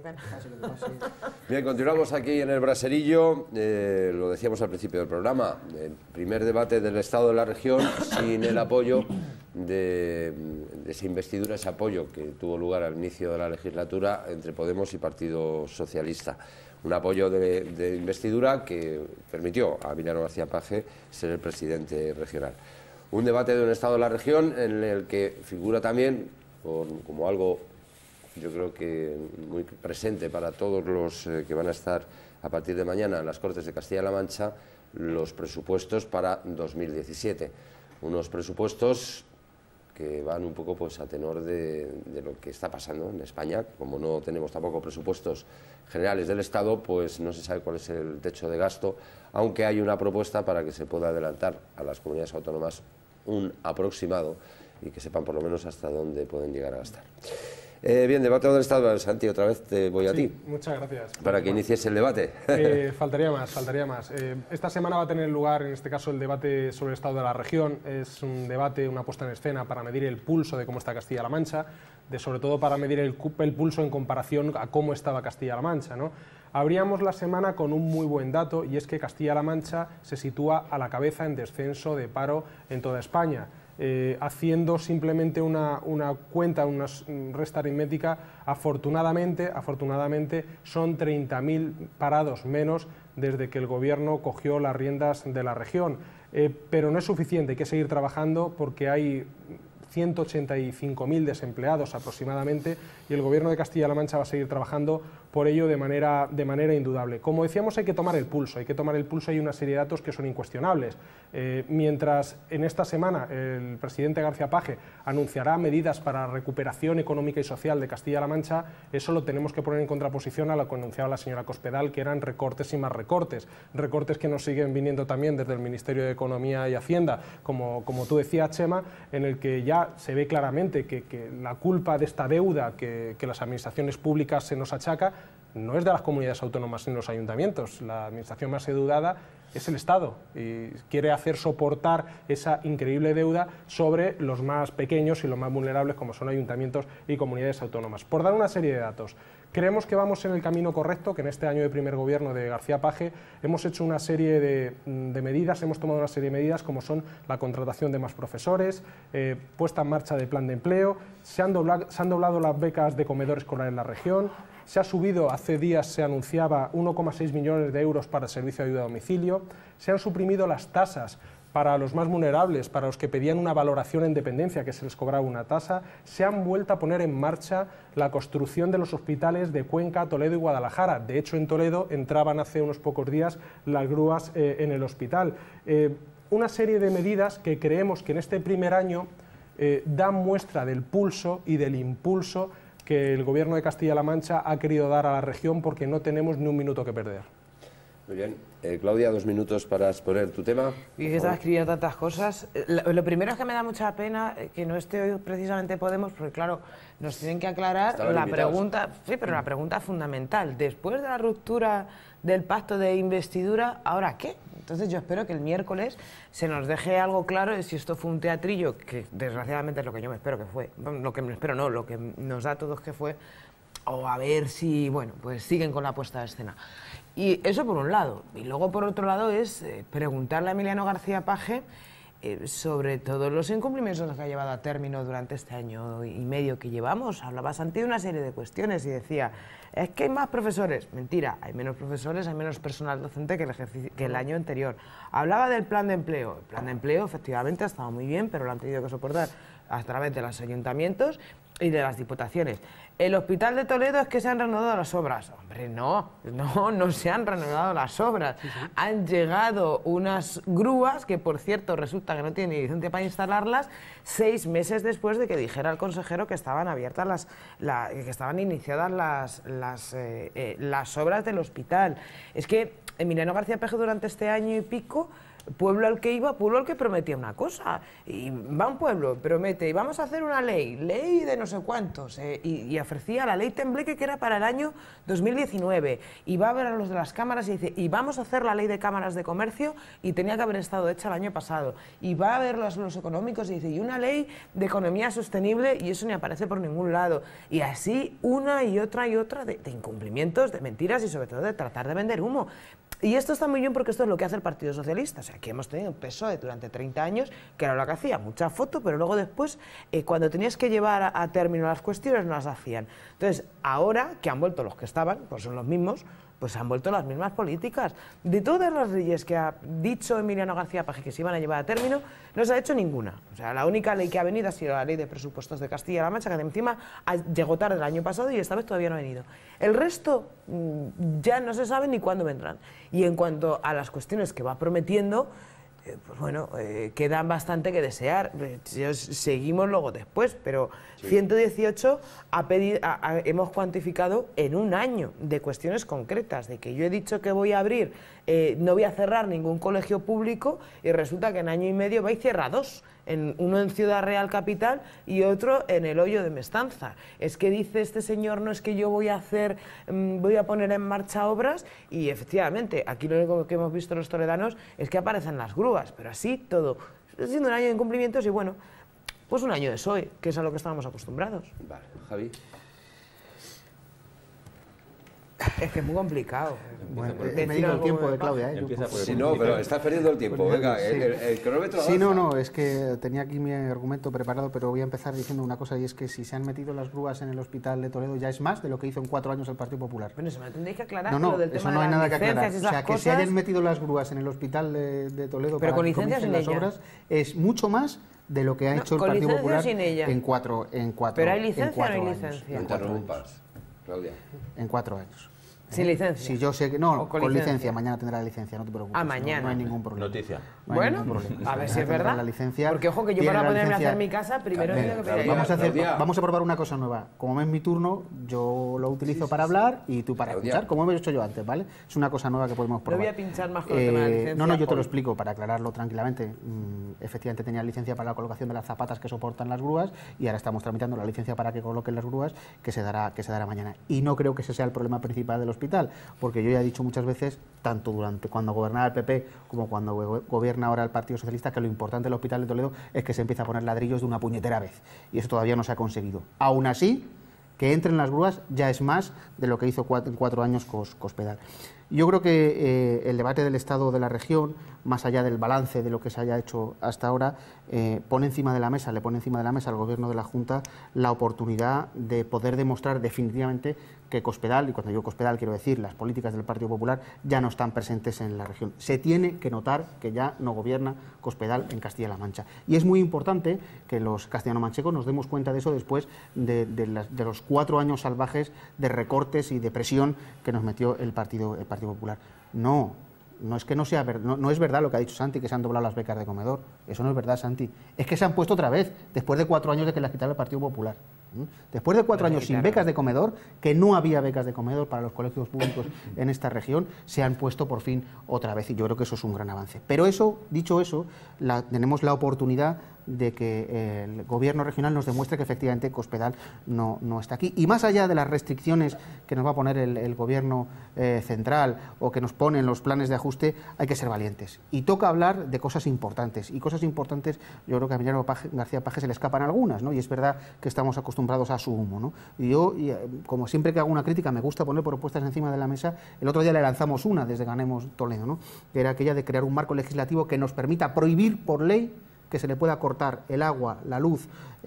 Bien, continuamos aquí en el Braserillo. Lo decíamos al principio del programa, el primer debate del Estado de la región sin el apoyo de esa investidura, ese apoyo que tuvo lugar al inicio de la legislatura entre Podemos y Partido Socialista. Un apoyo de investidura que permitió a Emiliano García Paje ser el presidente regional. Un debate de un Estado de la región en el que figura también como algo, yo creo que muy presente para todos los que van a estar a partir de mañana en las Cortes de Castilla-La Mancha, los presupuestos para 2017. Unos presupuestos que van un poco pues a tenor de lo que está pasando en España. Como no tenemos tampoco presupuestos generales del Estado, pues no se sabe cuál es el techo de gasto, aunque hay una propuesta para que se pueda adelantar a las comunidades autónomas un aproximado y que sepan por lo menos hasta dónde pueden llegar a gastar. Bien, debate del Estado. Santi, otra vez te voy a ti. Muchas gracias. Para que inicies el debate. Faltaría más. Esta semana va a tener lugar, en este caso, el debate sobre el Estado de la región. Es un debate, una puesta en escena para medir el pulso de cómo está Castilla-La Mancha, sobre todo para medir el pulso en comparación a cómo estaba Castilla-La Mancha, ¿no? Abríamos la semana con un muy buen dato, y es que Castilla-La Mancha se sitúa a la cabeza en descenso de paro en toda España. Haciendo simplemente una cuenta, una resta aritmética, afortunadamente son 30.000 parados menos desde que el Gobierno cogió las riendas de la región. Pero no es suficiente, hay que seguir trabajando porque hay 185.000 desempleados aproximadamente, y el Gobierno de Castilla-La Mancha va a seguir trabajando por ello de manera indudable. Como decíamos, hay que tomar el pulso, hay una serie de datos que son incuestionables. Mientras en esta semana el presidente García Paje anunciará medidas para la recuperación económica y social de Castilla-La Mancha, eso lo tenemos que poner en contraposición a lo que anunciaba la señora Cospedal, que eran recortes y más recortes, recortes que nos siguen viniendo también desde el Ministerio de Economía y Hacienda, como tú decías, Chema, en el que ya se ve claramente que la culpa de esta deuda que las administraciones públicas se nos achaca no es de las comunidades autónomas ni los ayuntamientos. La administración más endeudada es el Estado y quiere hacer soportar esa increíble deuda sobre los más pequeños y los más vulnerables, como son ayuntamientos y comunidades autónomas. Por dar una serie de datos, creemos que vamos en el camino correcto, que en este año de primer gobierno de García Paje hemos hecho una serie de medidas, hemos tomado una serie de medidas como son la contratación de más profesores, puesta en marcha del plan de empleo, se han doblado las becas de comedor escolar en la región, se ha subido, hace días se anunciaba 1,6 millones de euros para el servicio de ayuda a domicilio, se han suprimido las tasas para los más vulnerables, para los que pedían una valoración en dependencia, que se les cobraba una tasa, se han vuelto a poner en marcha la construcción de los hospitales de Cuenca, Toledo y Guadalajara. De hecho, en Toledo entraban hace unos pocos días las grúas en el hospital. Una serie de medidas que creemos que en este primer año dan muestra del pulso y del impulso que el Gobierno de Castilla-La Mancha ha querido dar a la región, porque no tenemos ni un minuto que perder. Muy bien. Claudia, 2 minutos para exponer tu tema. Y que estaba escribiendo tantas cosas. Lo primero es que me da mucha pena que no esté hoy precisamente Podemos, porque claro, nos tienen que aclarar la pregunta, sí, pero la pregunta fundamental. Después de la ruptura del pacto de investidura, ¿ahora qué? Entonces yo espero que el miércoles se nos deje algo claro de si esto fue un teatrillo, que desgraciadamente es lo que yo me espero que fue, lo que me espero no, lo que nos da a todos que fue, o a ver si, bueno, pues siguen con la puesta de escena. Y eso por un lado. Y luego por otro lado es preguntarle a Emiliano García Paje sobre todos los incumplimientos que ha llevado a término durante este año y medio que llevamos. Hablaba Santi de una serie de cuestiones y decía, es que hay más profesores. Mentira, hay menos profesores, hay menos personal docente que el año anterior. Hablaba del plan de empleo. El plan de empleo efectivamente ha estado muy bien, pero lo han tenido que soportar a través de los ayuntamientos y de las diputaciones. El Hospital de Toledo es que se han reanudado las obras. Hombre, no se han reanudado las obras. Sí. Han llegado unas grúas que, por cierto, resulta que no tienen ni licencia para instalarlas 6 meses después de que dijera el consejero que estaban abiertas que estaban iniciadas las obras del hospital. Es que Emiliano García Paje durante este año y pico pueblo al que iba, pueblo al que prometía una cosa. Y va a un pueblo, promete, y vamos a hacer una ley de no sé cuántos, y ofrecía la ley Tembleque, que era para el año 2019, y va a ver a los de las cámaras y dice, y vamos a hacer la ley de cámaras de comercio, y tenía que haber estado hecha el año pasado, y va a ver los económicos y dice, y una ley de economía sostenible, y eso ni aparece por ningún lado. Y así una y otra de incumplimientos, de mentiras y sobre todo de tratar de vender humo. Y esto está muy bien porque esto es lo que hace el Partido Socialista. O sea, aquí hemos tenido un PSOE durante 30 años, que era lo que hacía, mucha foto, pero luego después, cuando tenías que llevar a término las cuestiones, no las hacían. Entonces, ahora que han vuelto los que estaban, pues son los mismos, pues han vuelto las mismas políticas. De todas las leyes que ha dicho Emiliano García Paje que se iban a llevar a término, no se ha hecho ninguna. O sea, la única ley que ha venido ha sido la ley de presupuestos de Castilla-La Mancha, que encima llegó tarde el año pasado y esta vez todavía no ha venido. El resto ya no se sabe ni cuándo vendrán. Y en cuanto a las cuestiones que va prometiendo, pues bueno, quedan bastante que desear. Seguimos luego después, pero sí. 118 hemos cuantificado en un año de cuestiones concretas, de que yo he dicho que voy a abrir, no voy a cerrar ningún colegio público y resulta que en año y medio va y cierra dos. Uno en Ciudad Real Capital y otro en el Hoyo de Mestanza. Es que dice este señor, no es que yo voy a poner en marcha obras, y efectivamente, aquí lo único que hemos visto los toledanos es que aparecen las grúas, pero así todo. Está siendo un año de incumplimientos y bueno, pues un año de PSOE, que es a lo que estábamos acostumbrados. Vale, Javi. Es que es muy complicado. Bueno, me digo el tiempo de Claudia, Sí, no, pero estás perdiendo el tiempo. Venga, sí. el cronómetro avanza. Sí, no, es que tenía aquí mi argumento preparado, pero voy a empezar diciendo una cosa, y es que si se han metido las grúas en el hospital de Toledo ya es más de lo que hizo en 4 años el Partido Popular. Bueno, eso me lo tendréis que aclarar. No, lo del eso tema no hay de nada que aclarar. O sea, que cosas... se hayan metido las grúas en el hospital de Toledo pero para con que licencias sin las obras es mucho más de lo que ha hecho el Partido Popular en cuatro ¿Pero hay licencia o no hay licencia? No interrumpas, Claudia. En 4 años. ¿Sin licencia? Si yo sé que no, con licencia, mañana tendrá la licencia, no te preocupes. Ah, mañana. No hay ningún problema. Noticia. No hay ningún problema. A ver si es verdad. La licencia, porque ojo, que yo para ponerme a hacer mi casa, primero tengo que pedir. Vamos a probar una cosa nueva. Como es mi turno, yo lo utilizo para hablar y tú para escuchar, como hemos hecho yo antes, ¿vale? Es una cosa nueva que podemos probar. No voy a pinchar más con el tema de la licencia. No, yo te lo explico para aclararlo tranquilamente. Efectivamente tenía licencia para la colocación de las zapatas que soportan las grúas y ahora estamos tramitando la licencia para que coloquen las grúas, que se dará mañana. Y no creo que ese sea el problema principal del hospital, porque yo ya he dicho muchas veces, tanto durante cuando gobernaba el PP como cuando gobierna ahora el Partido Socialista, que lo importante del Hospital de Toledo es que se empieza a poner ladrillos de una puñetera vez, y eso todavía no se ha conseguido. Aún así, que entren las grúas ya es más de lo que hizo en 4 años Cospedal. Yo creo que el debate del Estado de la región, más allá del balance de lo que se haya hecho hasta ahora, le pone encima de la mesa al Gobierno de la Junta la oportunidad de poder demostrar definitivamente que Cospedal, y cuando digo Cospedal quiero decir las políticas del Partido Popular, ya no están presentes en la región. Se tiene que notar que ya no gobierna Cospedal en Castilla-La Mancha. Y es muy importante que los castellano-manchegos nos demos cuenta de eso después de los 4 años salvajes de recortes y de presión que nos metió el Partido Popular. No es que no sea verdad, no es verdad lo que ha dicho Santi, que se han doblado las becas de comedor. Eso no es verdad, Santi. Es que se han puesto otra vez, después de 4 años de que las quitara el Partido Popular. Después de 4 años sin becas de comedor, que no había becas de comedor para los colegios públicos en esta región, se han puesto por fin otra vez, y yo creo que eso es un gran avance. Pero eso, dicho eso, tenemos la oportunidad de que el Gobierno regional nos demuestre que efectivamente Cospedal no está aquí. Y más allá de las restricciones que nos va a poner el Gobierno central o que nos ponen los planes de ajuste, hay que ser valientes. Y toca hablar de cosas importantes. Y cosas importantes, yo creo que a Emiliano García Paje se le escapan algunas, ¿no? Y es verdad que estamos acostumbrados a su humo, ¿no? Y yo, como siempre que hago una crítica, me gusta poner propuestas encima de la mesa. El otro día le lanzamos una desde Ganemos Toledo, ¿no? Que era aquella de crear un marco legislativo que nos permita prohibir por ley que se le pueda cortar el agua, la luz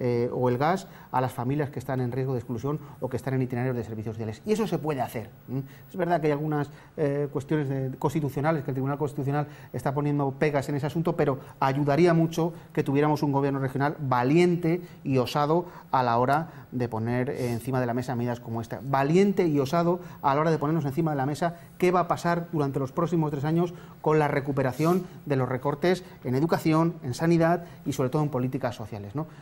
o el gas a las familias que están en riesgo de exclusión o que están en itinerarios de servicios sociales. Y eso se puede hacer. Es verdad que hay algunas cuestiones constitucionales, que el Tribunal Constitucional está poniendo pegas en ese asunto, pero ayudaría mucho que tuviéramos un Gobierno regional valiente y osado a la hora de poner encima de la mesa medidas como esta. Valiente y osado a la hora de ponernos encima de la mesa qué va a pasar durante los próximos 3 años con la recuperación de los recortes en educación, en sanidad y sobre todo en políticas sociales, ¿no? Yo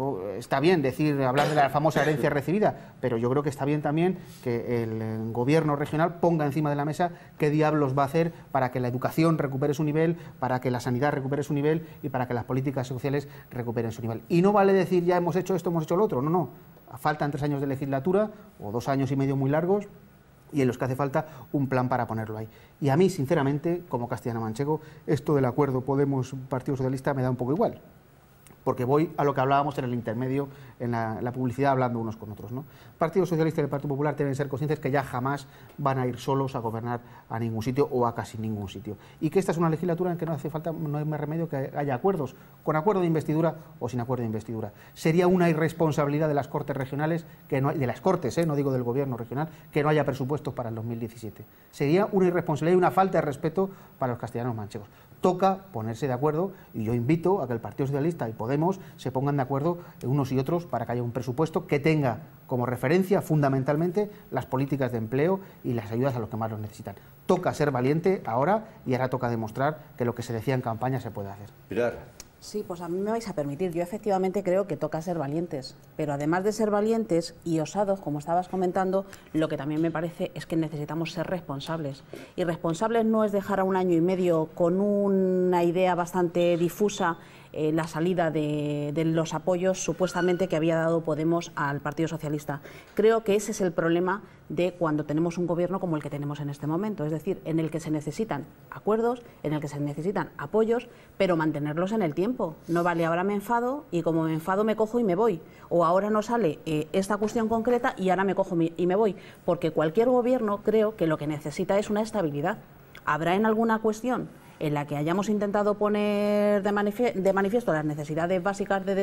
está bien hablar de la famosa herencia recibida, pero yo creo que está bien también que el gobierno regional ponga encima de la mesa qué diablos va a hacer para que la educación recupere su nivel, para que la sanidad recupere su nivel y para que las políticas sociales recuperen su nivel. Y no vale decir ya hemos hecho esto, hemos hecho lo otro, no. Faltan 3 años de legislatura o 2 años y medio muy largos, y en los que hace falta un plan para ponerlo ahí. Y a mí, sinceramente, como castellano-manchego, esto del acuerdo Podemos-Partido Socialista me da un poco igual, porque voy a lo que hablábamos en el intermedio, en la publicidad, hablando unos con otros, ¿no? Partido Socialista y el Partido Popular deben ser conscientes que ya jamás van a ir solos a gobernar a ningún sitio o a casi ningún sitio. Y que esta es una legislatura en que no hace falta, no hay más remedio que haya acuerdos, con acuerdo de investidura o sin acuerdo de investidura. Sería una irresponsabilidad de las Cortes regionales, de las Cortes, no digo del Gobierno regional, que no haya presupuestos para el 2017. Sería una irresponsabilidad y una falta de respeto para los castellanos manchegos. Toca ponerse de acuerdo, y yo invito a que el Partido Socialista y Podemos se pongan de acuerdo unos y otros para que haya un presupuesto que tenga como referencia fundamentalmente las políticas de empleo y las ayudas a los que más lo necesitan. Toca ser valiente ahora, y ahora toca demostrar que lo que se decía en campaña se puede hacer. Pilar. Sí, pues a mí me vais a permitir. Yo efectivamente creo que toca ser valientes, pero además de ser valientes y osados, como estabas comentando, lo que también me parece es que necesitamos ser responsables. Y responsables no es dejar a 1 año y medio con una idea bastante difusa la salida de los apoyos supuestamente que había dado Podemos al Partido Socialista. Creo que ese es el problema de cuando tenemos un gobierno como el que tenemos en este momento, es decir, en el que se necesitan acuerdos, en el que se necesitan apoyos, pero mantenerlos en el tiempo. No vale, ahora me enfado y como me enfado me cojo y me voy, o ahora no sale esta cuestión concreta y ahora me cojo y me voy, porque cualquier gobierno creo que lo que necesita es una estabilidad. ¿Habrá en alguna cuestión en la que hayamos intentado poner de manifiesto las necesidades básicas de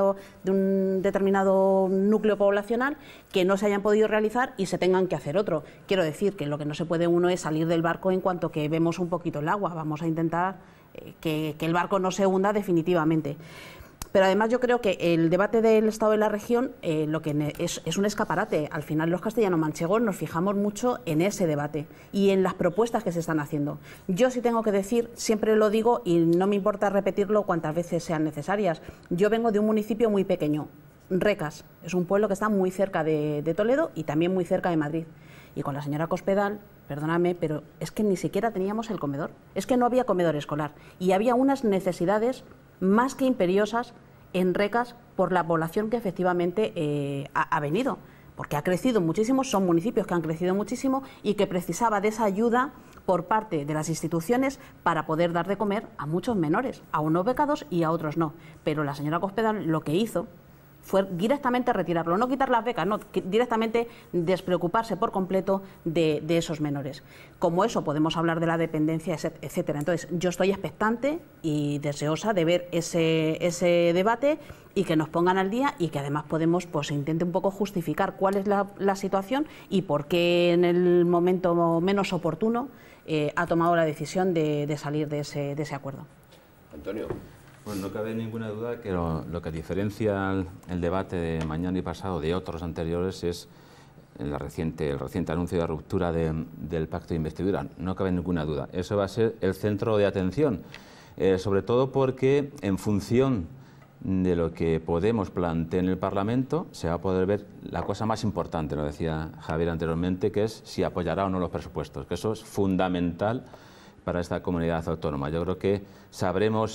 un determinado núcleo poblacional que no se hayan podido realizar y se tengan que hacer otro? Quiero decir que lo que no se puede uno es salir del barco en cuanto que vemos un poquito el agua. Vamos a intentar que el barco no se hunda definitivamente. Pero además yo creo que el debate del Estado de la región lo que es un escaparate. Al final los castellano-manchegos nos fijamos mucho en ese debate y en las propuestas que se están haciendo. Yo sí tengo que decir, siempre lo digo y no me importa repetirlo cuantas veces sean necesarias. Yo vengo de un municipio muy pequeño, Recas. Es un pueblo que está muy cerca de Toledo y también muy cerca de Madrid. Y con la señora Cospedal, perdóname, pero es que ni siquiera teníamos el comedor. Es que no había comedor escolar y había unas necesidades más que imperiosas en Recas por la población que efectivamente ha venido, porque ha crecido muchísimo, son municipios que han crecido muchísimo y que precisaba de esa ayuda por parte de las instituciones para poder dar de comer a muchos menores, a unos becados y a otros no. Pero la señora Cospedal lo que hizo fue directamente retirarlo, no quitar las becas, no, directamente despreocuparse por completo de esos menores. Como eso podemos hablar de la dependencia, etcétera. Entonces yo estoy expectante y deseosa de ver ese debate y que nos pongan al día y que además Podemos pues intente un poco justificar cuál es la situación y por qué en el momento menos oportuno ha tomado la decisión de salir de ese acuerdo. Antonio. Bueno, no cabe ninguna duda que lo que diferencia el debate de mañana y pasado de otros anteriores es el reciente anuncio de ruptura del pacto de investidura. No cabe ninguna duda. Eso va a ser el centro de atención, sobre todo porque en función de lo que Podemos plantee en el Parlamento se va a poder ver la cosa más importante, lo decía Javier anteriormente, que es si apoyará o no los presupuestos, que eso es fundamental para esta comunidad autónoma. Yo creo que sabremos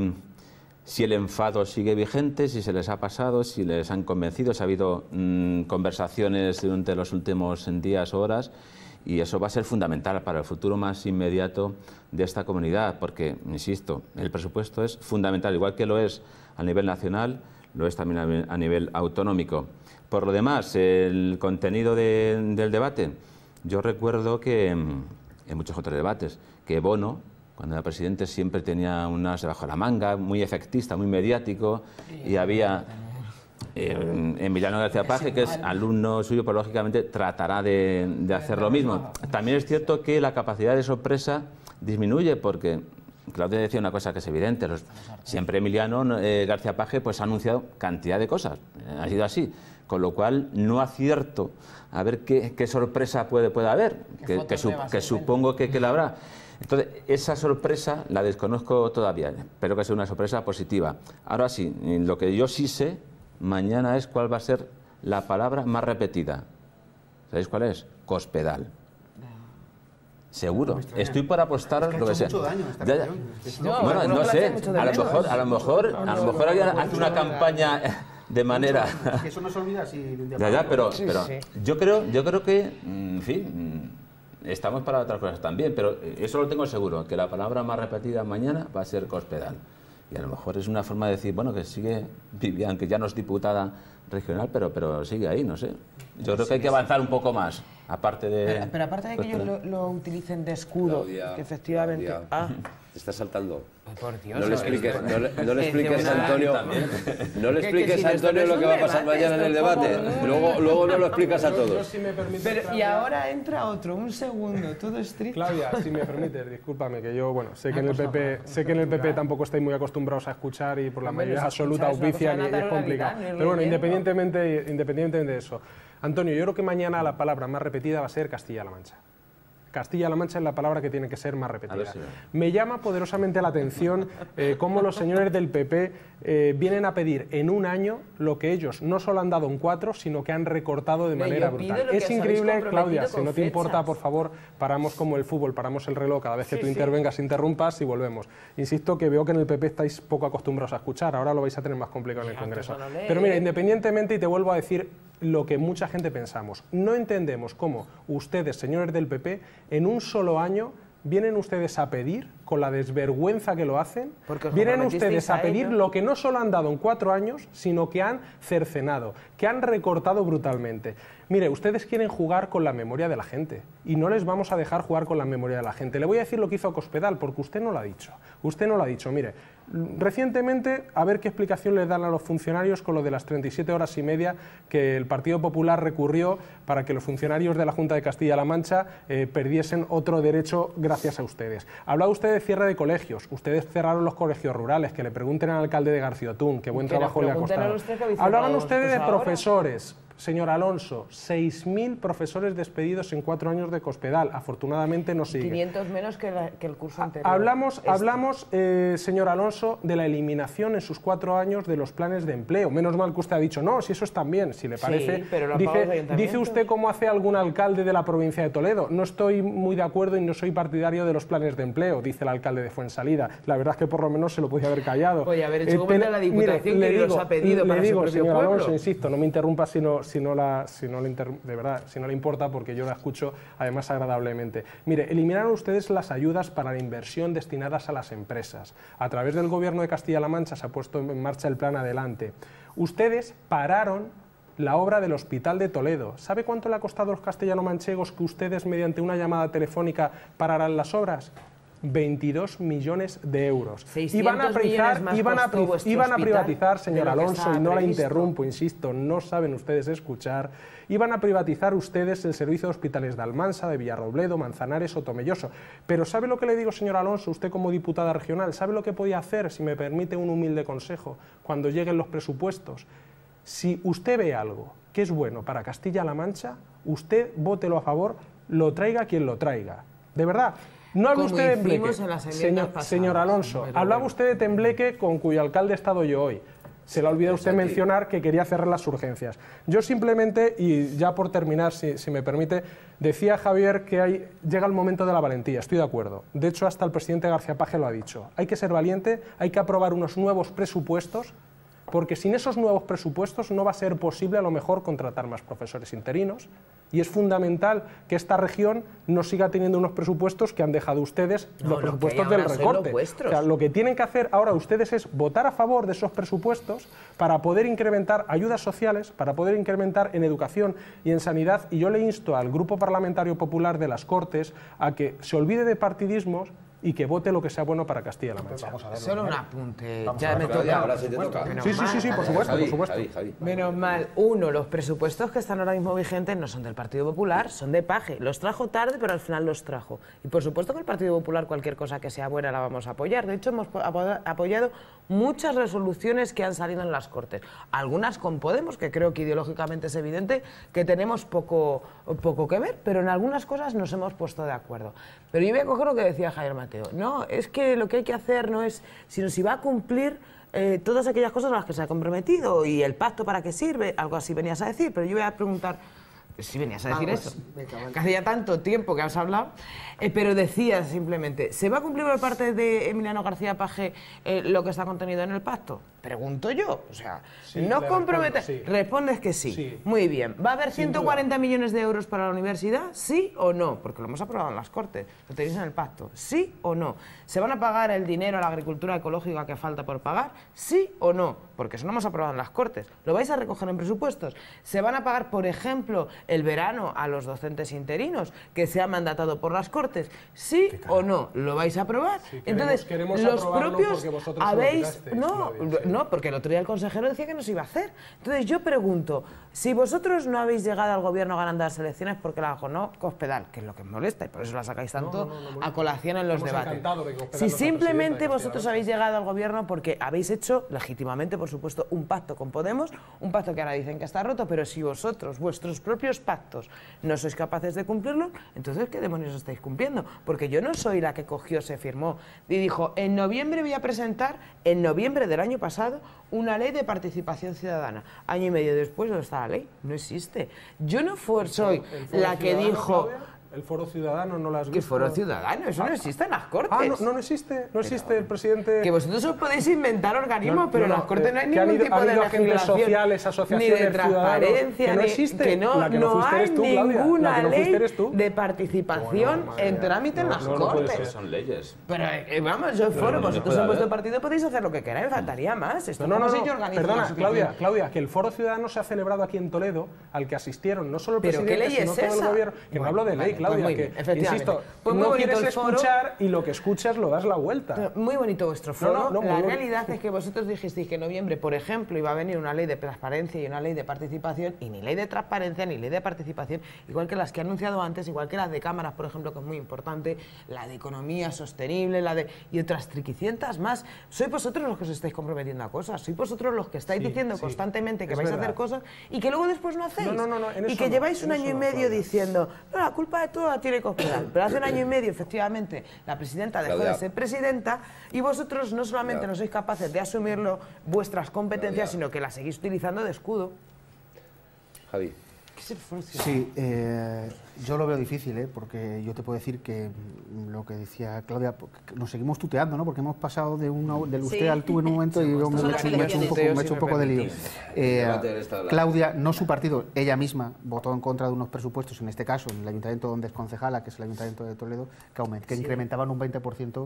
si el enfado sigue vigente, si se les ha pasado, si les han convencido, si ha habido conversaciones durante los últimos días o horas, y eso va a ser fundamental para el futuro más inmediato de esta comunidad, porque, insisto, el presupuesto es fundamental, igual que lo es a nivel nacional, lo es también a nivel autonómico. Por lo demás, el contenido del debate, yo recuerdo que en muchos otros debates, que Bono, cuando era presidente, siempre tenía un as debajo de la manga, muy efectista, muy mediático, y había Emiliano García Paje, que es alumno suyo, pero lógicamente tratará de hacer lo mismo. También es cierto que la capacidad de sorpresa disminuye, porque Claudia decía una cosa que es evidente, siempre Emiliano García Paje pues, ha anunciado cantidad de cosas, ha sido así, con lo cual no acierto a ver qué sorpresa puede haber, que supongo que la habrá. Entonces, esa sorpresa la desconozco todavía, espero que sea una sorpresa positiva. Ahora sí, lo que yo sí sé mañana es cuál va a ser la palabra más repetida. ¿Sabéis cuál es? Cospedal. Seguro. Estoy por apostaros lo que sea. Bueno, no sé. A lo mejor hace una campaña de manera. Que eso no se olvida si pero yo creo que, en fin, estamos para otras cosas también, pero eso lo tengo seguro, que la palabra más repetida mañana va a ser cospedal. Y a lo mejor es una forma de decir, bueno, que sigue Vivian, que ya no es diputada regional, pero sigue ahí, no sé. Yo creo que hay que avanzar un poco más, aparte de... Pero aparte de que ellos lo utilicen de escudo, Claudia, que efectivamente... Claudia, te está saltando. Por Dios, No le expliques, no le expliques a Antonio, no le expliques a Antonio lo que va a pasar mañana en el debate. Luego no lo explicas a todos. Si me permites, Pero, y Claudia, ahora entra otro, un segundo, todo estricto. Claudia, si me permites, discúlpame, que yo, bueno, sé que en el PP tampoco estáis muy acostumbrados a escuchar y por la mayoría absoluta auspician y es complicado. Pero bueno, independientemente de eso. Antonio, yo creo que mañana la palabra más repetida va a ser Castilla-La Mancha. Castilla-La Mancha es la palabra que tiene que ser más repetida. Me llama poderosamente la atención cómo los señores del PP vienen a pedir en un año lo que ellos no solo han dado en 4, sino que han recortado de manera brutal. Es increíble, Claudia, si no te importa, por favor, paramos como el fútbol, paramos el reloj, cada vez que tú intervengas, interrumpas y volvemos. Insisto que veo que en el PP estáis poco acostumbrados a escuchar, ahora lo vais a tener más complicado en el Congreso. Pero mira, independientemente, y te vuelvo a decir lo que mucha gente pensamos, no entendemos cómo ustedes, señores del PP, en un solo año vienen ustedes a pedir, con la desvergüenza que lo hacen, vienen ustedes a pedir lo que no solo han dado en 4 años, sino que han cercenado, que han recortado brutalmente. Mire, ustedes quieren jugar con la memoria de la gente y no les vamos a dejar jugar con la memoria de la gente. Le voy a decir lo que hizo Cospedal, porque usted no lo ha dicho. Usted no lo ha dicho. Mire, recientemente, a ver qué explicación le dan a los funcionarios con lo de las 37 horas y media que el Partido Popular recurrió para que los funcionarios de la Junta de Castilla-La Mancha perdiesen otro derecho gracias a ustedes. Hablaba usted de cierre de colegios. Ustedes cerraron los colegios rurales. Que le pregunten al alcalde de García-Otún, qué buen trabajo le ha costado. Hablaban ustedes de profesores. Señor Alonso, 6.000 profesores despedidos en 4 años de Cospedal. Afortunadamente no sigue. 500 menos que el curso anterior. Hablamos, señor Alonso, de la eliminación en sus 4 años de los planes de empleo. Menos mal que usted ha dicho, no, si eso es también, si le parece. Sí, pero dice usted cómo hace algún alcalde de la provincia de Toledo. No estoy muy de acuerdo y no soy partidario de los planes de empleo, dice el alcalde de Fuensalida. La verdad es que por lo menos se lo podía haber callado. Oye, haber hecho como la Diputación que los ha pedido para su propio señor pueblo. Alonso, insisto, no me interrumpa si no le importa, porque yo la escucho además agradablemente. Mire, eliminaron ustedes las ayudas para la inversión destinadas a las empresas. A través del Gobierno de Castilla-La Mancha se ha puesto en marcha el Plan Adelante. Ustedes pararon la obra del Hospital de Toledo. ¿Sabe cuánto le ha costado a los castellano-manchegos que ustedes, mediante una llamada telefónica, pararan las obras? 22 millones de euros. Iban a privatizar, señor Alonso, y no la interrumpo, insisto, no saben ustedes escuchar, iban a privatizar ustedes el servicio de hospitales de Almansa, de Villarrobledo, Manzanares o Tomelloso. Pero ¿sabe lo que le digo, señor Alonso, usted como diputada regional? ¿Sabe lo que podía hacer, si me permite un humilde consejo, cuando lleguen los presupuestos? Si usted ve algo que es bueno para Castilla-La Mancha, usted vótelo a favor, lo traiga quien lo traiga. De verdad. No habla usted de Tembleque, señor Alonso, hablaba usted de Tembleque, con cuyo alcalde he estado yo hoy. Se le ha olvidado usted mencionar que quería cerrar las urgencias. Yo simplemente, y ya por terminar, si me permite, decía Javier que llega el momento de la valentía, estoy de acuerdo. De hecho, hasta el presidente García Page lo ha dicho. Hay que ser valiente, hay que aprobar unos nuevos presupuestos, porque sin esos nuevos presupuestos no va a ser posible a lo mejor contratar más profesores interinos, y es fundamental que esta región no siga teniendo unos presupuestos que han dejado ustedes, los presupuestos del recorte. O sea, lo que tienen que hacer ahora ustedes es votar a favor de esos presupuestos para poder incrementar ayudas sociales, para poder incrementar en educación y en sanidad, y yo le insto al Grupo Parlamentario Popular de las Cortes a que se olvide de partidismos y que vote lo que sea bueno para Castilla-La Mancha. Solo un apunte. Ya me toca. Ahora sí te toca. Sí, por supuesto, por supuesto. Javi. Menos mal. Uno, los presupuestos que están ahora mismo vigentes no son del Partido Popular, son de Page. Los trajo tarde, pero al final los trajo. Y por supuesto que el Partido Popular, cualquier cosa que sea buena, la vamos a apoyar. De hecho, hemos apoyado muchas resoluciones que han salido en las Cortes. Algunas con Podemos, que creo que ideológicamente es evidente que tenemos poco que ver, pero en algunas cosas nos hemos puesto de acuerdo. Pero yo voy a coger lo que decía Javier Mateo. No, es que lo que hay que hacer no es, sino si va a cumplir todas aquellas cosas a las que se ha comprometido y el pacto para qué sirve, algo así venías a decir, pero yo voy a preguntar, si venías a decir eso, que hacía tanto tiempo que has hablado, pero decías simplemente, ¿se va a cumplir por parte de Emiliano García Paje lo que está contenido en el pacto? Pregunto yo, o sea, sí, ¿no comprometes? Sí. Respondes que sí. Sí. Muy bien. ¿Va a haber 140 millones de euros para la universidad? ¿Sí o no? Porque lo hemos aprobado en las Cortes, lo tenéis en el pacto. ¿Sí o no? ¿Se van a pagar el dinero a la agricultura ecológica que falta por pagar? ¿Sí o no? Porque eso lo hemos aprobado en las Cortes. ¿Lo vais a recoger en presupuestos? ¿Se van a pagar, por ejemplo, el verano a los docentes interinos que se ha mandatado por las Cortes? ¿Sí o no? ¿Lo vais a aprobar? Sí, entonces, queremos los aprobarlo propios porque vosotros habéis... se lo tirasteis, No, porque el otro día el consejero decía que no se iba a hacer. Entonces yo pregunto, si vosotros no habéis llegado al gobierno ganando las elecciones porque la ganó Cospedal, que es lo que os molesta y por eso la sacáis tanto a colación en los debates. Si simplemente vosotros habéis llegado al gobierno porque habéis hecho legítimamente, por supuesto, un pacto con Podemos, un pacto que ahora dicen que está roto, pero si vosotros, vuestros propios pactos, no sois capaces de cumplirlo, entonces ¿qué demonios estáis cumpliendo? Porque yo no soy la que cogió, se firmó y dijo, en noviembre voy a presentar, en noviembre del año pasado, una ley de participación ciudadana. Año y medio después, ¿dónde está la ley? No existe. Yo no soy la que dijo... Claudia, ¿el foro ciudadano no lo has visto? ¿Qué foro ciudadano? Eso no existe en las Cortes. No existe. No existe el presidente... Que vosotros os podéis inventar organismos, pero en las Cortes no hay ningún tipo de agentes sociales, asociaciones, ni de transparencia, que no existe. Que no hay ninguna ley de participación en trámite en las Cortes. Son leyes. Pero vamos, yo foro, vosotros en vuestro partido podéis hacer lo que queráis, faltaría más. Esto no, perdona, Claudia, que el foro ciudadano se ha celebrado aquí en Toledo, al que asistieron no solo el ¿Pero presidente, qué ley sino es todo el esa? gobierno. Que no hablo de ley, Claudia, pues que, insisto, pues no quieres el foro, escuchar y lo que escuchas lo das la vuelta. Pero muy bonito vuestro foro. La muy realidad es que vosotros dijisteis que en noviembre, por ejemplo, iba a venir una ley de transparencia y una ley de participación, y ni ley de transparencia ni ley de participación, igual que las que he anunciado antes, igual que las de cámaras, por ejemplo, que es muy importante, la de economía sostenible, y otras triquicientas más. Sois vosotros los que os estáis comprometiendo a cosas, sois vosotros los que estáis diciendo constantemente que vais a hacer cosas y que luego después no hacéis. Y que lleváis un año y medio diciendo, no, la culpa de todo la tiene Cospedal. Pero hace un año y medio, efectivamente, la presidenta dejó de ser presidenta y vosotros no solamente no sois capaces de asumirlo, vuestras competencias, sino que las seguís utilizando de escudo. Javi. Sí, yo lo veo difícil, porque yo te puedo decir que lo que decía Claudia, nos seguimos tuteando, ¿no? Porque hemos pasado del usted al tú en un momento y yo me he hecho un poco de lío. Claudia, no su partido, ella misma votó en contra de unos presupuestos, en este caso en el ayuntamiento donde es concejala, que es el ayuntamiento de Toledo, que incrementaban un 20%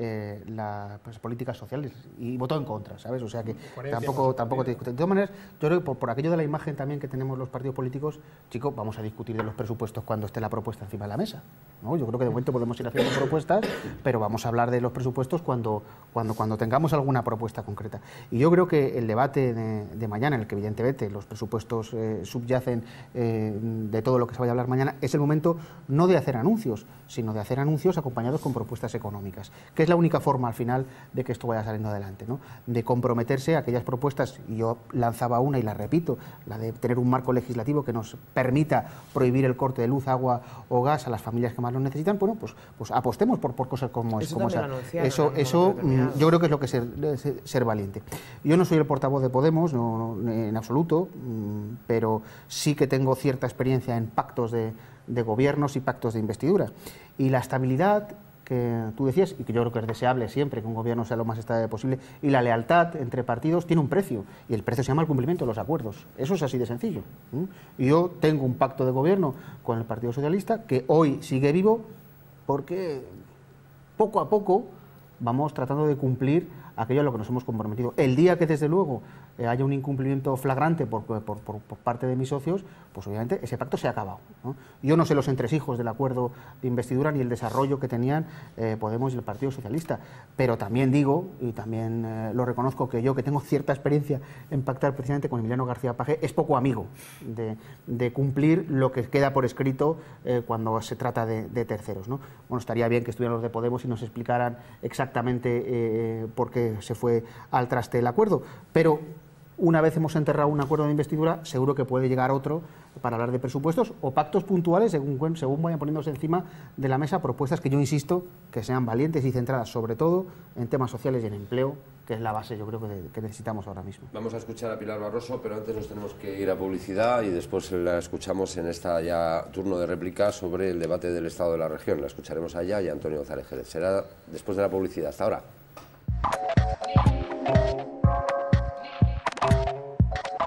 las políticas sociales y votó en contra, ¿sabes? O sea que tampoco te discute. De todas maneras, yo creo que por aquello de la imagen también que tenemos los partidos políticos, chicos, vamos a discutir de los presupuestos cuando esté la propuesta encima de la mesa, ¿no? Yo creo que de momento podemos ir haciendo propuestas, pero vamos a hablar de los presupuestos cuando tengamos alguna propuesta concreta. Y yo creo que el debate de mañana, en el que evidentemente los presupuestos subyacen de todo lo que se vaya a hablar mañana, es el momento no de hacer anuncios, sino de hacer anuncios acompañados con propuestas económicas, que es la única forma al final de que esto vaya saliendo adelante, ¿no? De comprometerse a aquellas propuestas, y yo lanzaba una y la repito, la de tener un marco legislativo que nos permita prohibir el corte de luz, agua o gas a las familias que más lo necesitan. Bueno, pues apostemos por cosas como esa. Eso yo creo que es lo que es ser valiente. Yo no soy el portavoz de Podemos, en absoluto, pero sí que tengo cierta experiencia en pactos de gobiernos y pactos de investidura. Y la estabilidad que tú decías, y que yo creo que es deseable siempre que un gobierno sea lo más estable posible, y la lealtad entre partidos tiene un precio, y el precio se llama el cumplimiento de los acuerdos. Eso es así de sencillo. Y yo tengo un pacto de gobierno con el Partido Socialista que hoy sigue vivo porque poco a poco vamos tratando de cumplir aquello a lo que nos hemos comprometido. El día que, desde luego, haya un incumplimiento flagrante por parte de mis socios, pues obviamente ese pacto se ha acabado, ¿no? Yo no sé los entresijos del acuerdo de investidura ni el desarrollo que tenían Podemos y el Partido Socialista, pero también digo, y también lo reconozco, que yo, que tengo cierta experiencia en pactar precisamente con Emiliano García Paje, es poco amigo de cumplir lo que queda por escrito cuando se trata de terceros, ¿no? Bueno, estaría bien que estuvieran los de Podemos y nos explicaran exactamente por qué se fue al traste el acuerdo, pero una vez hemos enterrado un acuerdo de investidura, seguro que puede llegar otro para hablar de presupuestos o pactos puntuales según vayan poniéndose encima de la mesa propuestas que yo insisto que sean valientes y centradas sobre todo en temas sociales y en empleo, que es la base yo creo que necesitamos ahora mismo. Vamos a escuchar a Pilar Barroso, pero antes nos tenemos que ir a publicidad y después la escuchamos en esta ya turno de réplica sobre el debate del Estado de la Región. La escucharemos allá y a Antonio González Jerez. Será después de la publicidad. Hasta ahora.